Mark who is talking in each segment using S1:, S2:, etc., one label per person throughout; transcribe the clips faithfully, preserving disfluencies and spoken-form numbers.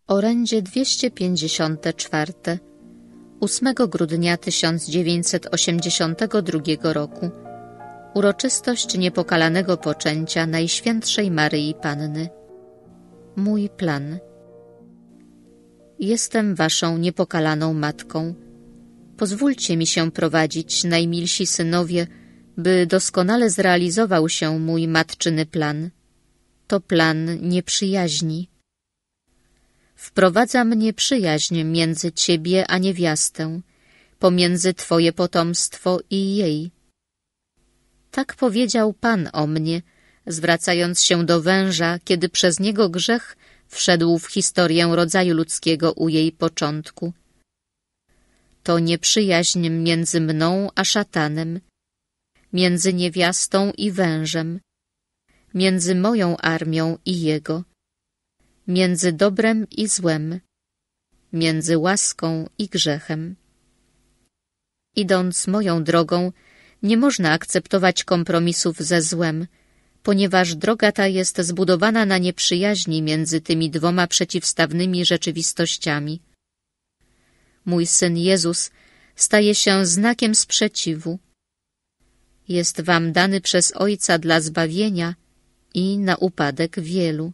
S1: Orędzie dwieście pięćdziesiąte czwarte. ósmego grudnia tysiąc dziewięćset osiemdziesiątego drugiego roku. Uroczystość niepokalanego poczęcia Najświętszej Maryi Panny. Mój plan. Jestem waszą niepokalaną matką. Pozwólcie mi się prowadzić, najmilsi synowie, by doskonale zrealizował się mój matczyny plan. To plan nieprzyjaźni. Wprowadza mnie przyjaźń między ciebie a niewiastę, pomiędzy twoje potomstwo i jej. Tak powiedział Pan o mnie, zwracając się do węża, kiedy przez niego grzech wszedł w historię rodzaju ludzkiego u jej początku. To nieprzyjaźń między mną a szatanem, między niewiastą i wężem, między moją armią i jego, między dobrem i złem, między łaską i grzechem. Idąc moją drogą, nie można akceptować kompromisów ze złem, ponieważ droga ta jest zbudowana na nieprzyjaźni między tymi dwoma przeciwstawnymi rzeczywistościami. Mój Syn Jezus staje się znakiem sprzeciwu. Jest wam dany przez Ojca dla zbawienia i na upadek wielu.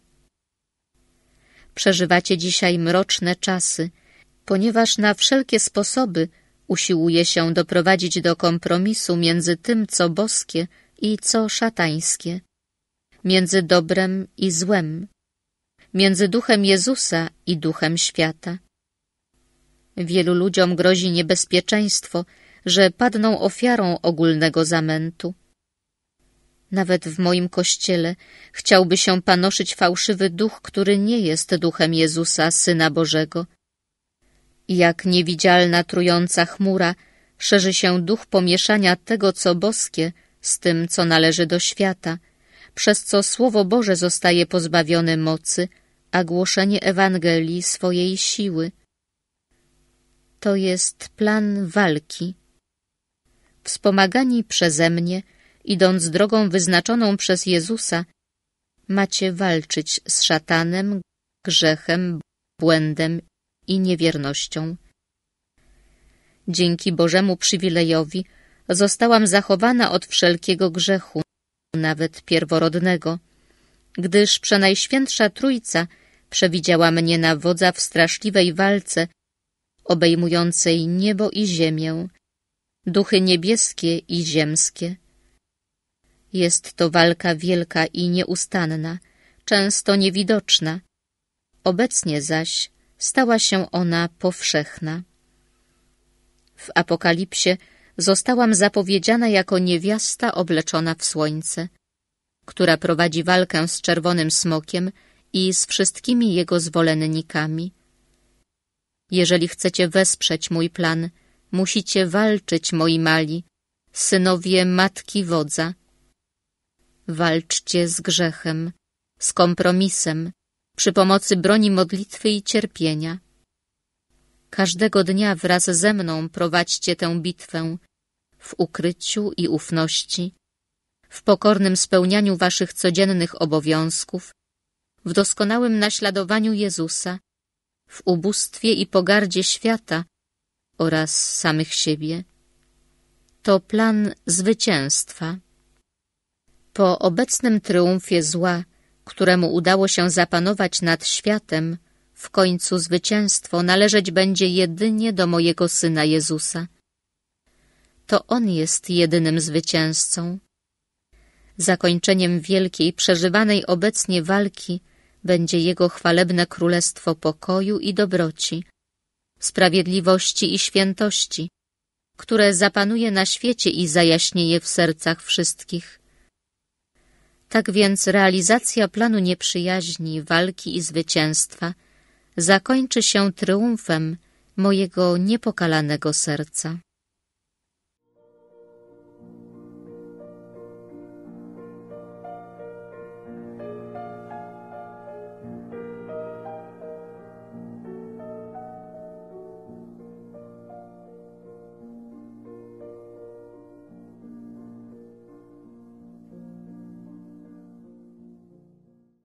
S1: Przeżywacie dzisiaj mroczne czasy, ponieważ na wszelkie sposoby usiłuje się doprowadzić do kompromisu między tym, co boskie i co szatańskie, między dobrem i złem, między duchem Jezusa i duchem świata. Wielu ludziom grozi niebezpieczeństwo, że padną ofiarą ogólnego zamętu. Nawet w moim kościele chciałby się panoszyć fałszywy duch, który nie jest duchem Jezusa, Syna Bożego. Jak niewidzialna, trująca chmura szerzy się duch pomieszania tego, co boskie, z tym, co należy do świata, przez co Słowo Boże zostaje pozbawione mocy, a głoszenie Ewangelii swojej siły. To jest plan walki. Wspomagani przeze mnie, idąc drogą wyznaczoną przez Jezusa, macie walczyć z szatanem, grzechem, błędem i niewiernością. Dzięki Bożemu przywilejowi zostałam zachowana od wszelkiego grzechu, nawet pierworodnego, gdyż Przenajświętsza Trójca przewidziała mnie na wodza w straszliwej walce obejmującej niebo i ziemię, duchy niebieskie i ziemskie. Jest to walka wielka i nieustanna, często niewidoczna. Obecnie zaś stała się ona powszechna. W Apokalipsie zostałam zapowiedziana jako niewiasta obleczona w słońce, która prowadzi walkę z czerwonym smokiem i z wszystkimi jego zwolennikami. Jeżeli chcecie wesprzeć mój plan, musicie walczyć, moi mali, synowie matki wodza. Walczcie z grzechem, z kompromisem, przy pomocy broni modlitwy i cierpienia. Każdego dnia wraz ze mną prowadźcie tę bitwę w ukryciu i ufności, w pokornym spełnianiu waszych codziennych obowiązków, w doskonałym naśladowaniu Jezusa, w ubóstwie i pogardzie świata oraz samych siebie. To plan zwycięstwa. Po obecnym tryumfie zła, któremu udało się zapanować nad światem, w końcu zwycięstwo należeć będzie jedynie do mojego Syna Jezusa. To On jest jedynym zwycięzcą. Zakończeniem wielkiej, przeżywanej obecnie walki będzie Jego chwalebne królestwo pokoju i dobroci, sprawiedliwości i świętości, które zapanuje na świecie i zajaśnieje w sercach wszystkich. Tak więc realizacja planu nieprzyjaźni, walki i zwycięstwa zakończy się tryumfem mojego niepokalanego serca.